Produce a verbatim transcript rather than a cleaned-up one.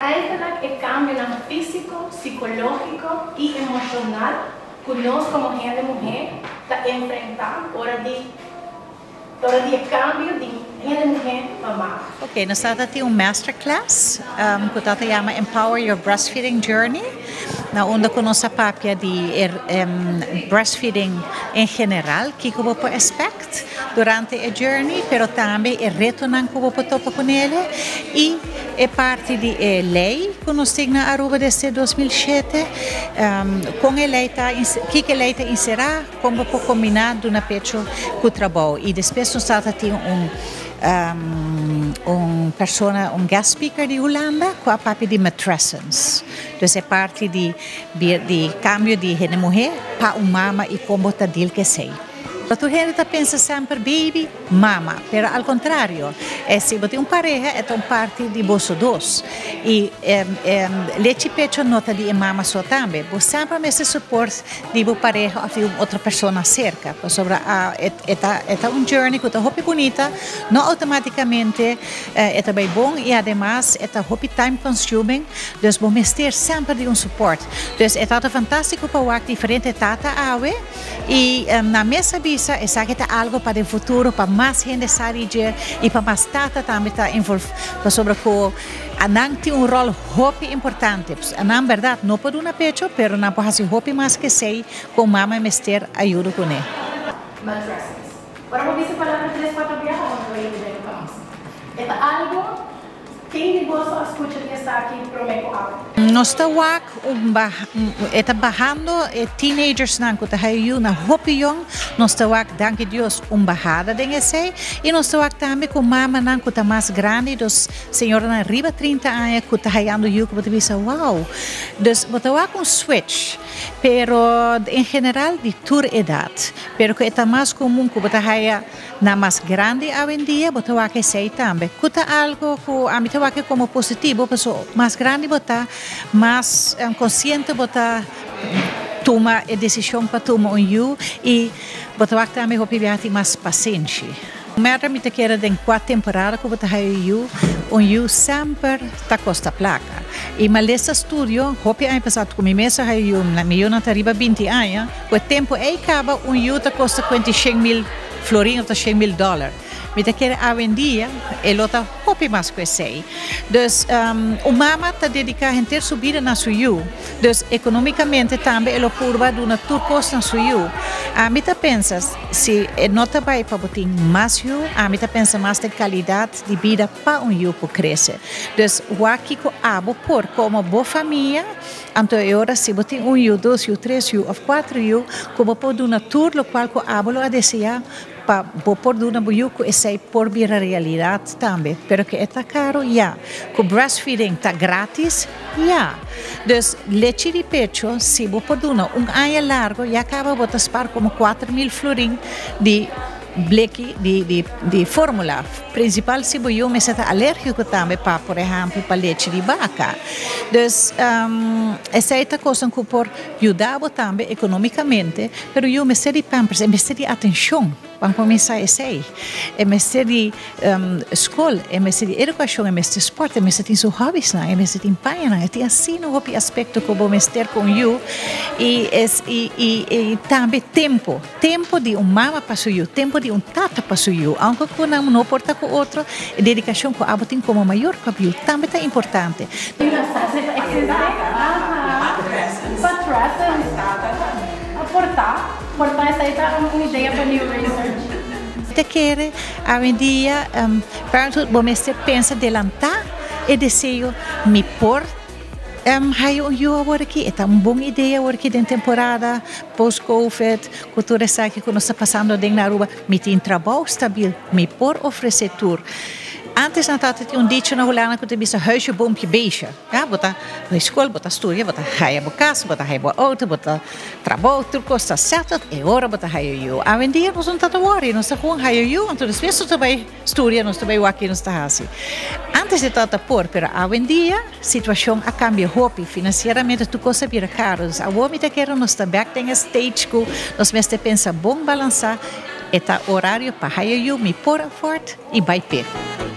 Esta é cambionan físico, psicológico e emocional que nós, como gente mulher, está enfrentando hora de hora de cambio de gente mulher mamá. Ok, nós estamos aqui um masterclass um, que está chama Empower Your Breastfeeding Journey, na onde com nossa papia de um, breastfeeding em geral, que como por aspecto durante a journey, pero também é retonan como por topa com ele e é parte de é, lei que nós temos na Aruba desde dois mil e sete, um, com a lei tá, que a lei está inserida como por combinado na pecho com o trabalho e depois nós estamos aqui um Um, um persona, um guest speaker de Hulanda com a parte de matrescence. Então é parte de, de, de cambio de gente mulher para uma mama e como está dele que sei. A tua gente pensa sempre baby, mama, pero al contrário, é se você tem uma pareja, é uma parte de você dois. E um, um, leite pecho nota de mama só também. Você sempre me suporte de uma pareja ou de outra pessoa cerca. Sobre a é é um journey que está muito bonita, não automaticamente é uh, bem bom e además é muito time consuming. Então vamos ter sempre de um suporte. Então é fantástico para o diferente tata awe e um, na mesa esaki é algo para o futuro, para mais gente sair e para mais tata também está envolvido sobre que Anang tem um rol muito importante. Anang, verdade, não pode uma pecho, pero não pode fazer muito mais que sei com mama e mester ajuda com ele. Mattresses. Agora vou ver se falar três, quatro dias onde vai ir para nós. É algo quem de vocês escuta de esaki prometo algo. Nós estamos um, barrando teenagers na que estão na hopião. Nós estamos, danke Deus, um barrada de esse. E nós estamos também com mama na que está mais grande, dos senhoras na riba trinta anos que estão indo e que você pensa, wow. Então, estamos com switch, pero em geral de toda idade. Pero que é mais comum que você está na mais grande hoje em dia, você vai que sei também. Que é algo que a mim que como positivo, pessoa mais grande botar, mais um, consciente botar, toma a decisão para tomar um you e botar também o pibiati mais paciente. Merda me te quer em quatro temporadas que botar you, um you sempre tá costa placa. E mas nesse estúdio, hopi ano passado com minha mesa you na minha na riba vinte anos, o tempo aí acaba um you tá costa cinquenta e cinco mil florinhos, tá cem mil dólares. Me te quer hoje em dia, ele está muito mais que sei. Então, o mama está dedicado a ter subida na sua vida. Então, economicamente também, ele pode dar uma turcosta na sua vida. A mim pensa, se não está bem para botar mais vida, a mim pensa mais de qualidade de vida para um vida para crescer. Então, o que eu abo por como boa família, então agora se botar um vida, dois vida, três vida, ou quatro vida, como pode dar uma tour, o qual eu abo a desejar, para pôr uma buiuco e sei por vir a realidade também, pero que está caro, já. Que o breastfeeding está grátis, já. Então, leite de pecho, se você pôr uma um ano largo, já acaba de spar como quatro mil florin de bleque de, de, de fórmula. Principal se eu me está alérgico também para, por exemplo, para leite de vaca. Então, um, essa é a coisa que por ajudar também economicamente, pero eu me sei de pampers, me sei de atenção. Para começar a ser, é mestre de um, escola, é mestre de educação, é mestre de esporte, é mestre de seus hobbies, é mestre de empenho, é tem assim no hobby aspecto que vou mestre com eu e, e, e, e também tempo, tempo de um mama para eu, tempo de um tata para eu, aunque que não não porta com outro, a dedicação que eu tenho como maior que eu, também é importante. Aportar, aportar essa aí tá uma ideia para new research. Te quer, hoje em dia, um, para você pensa adelantar e desejo me pôr um, eu eu agora aqui, é uma boa ideia agora aqui dentro da temporada post-Covid, cultura esaki que nós está passando dentro da Aruba, me tem trabalho estável, me pôr oferecer tour. Antes na tata tinha um dicho na Hulanda que te bisa huisje, boompje, beestje. Ja, bota na escola, bota estudia, bota raia bo casa, bota raia bo auto, bota trabalho, tudo custa certo, e agora bota raia eu. Hoje em dia nós não estamos worry, nós estamos com raia eu, então depois nós também estudia, nós também aqui nós estamos assim. Antes de tata por, pero hoje em dia a situação a cambia hopi, financeiramente tu coisa vira caro. A homem te quer nós também tem stage que nós mesmo pensa bom balançar, eta horário para raia eu me pôr forte e vai per.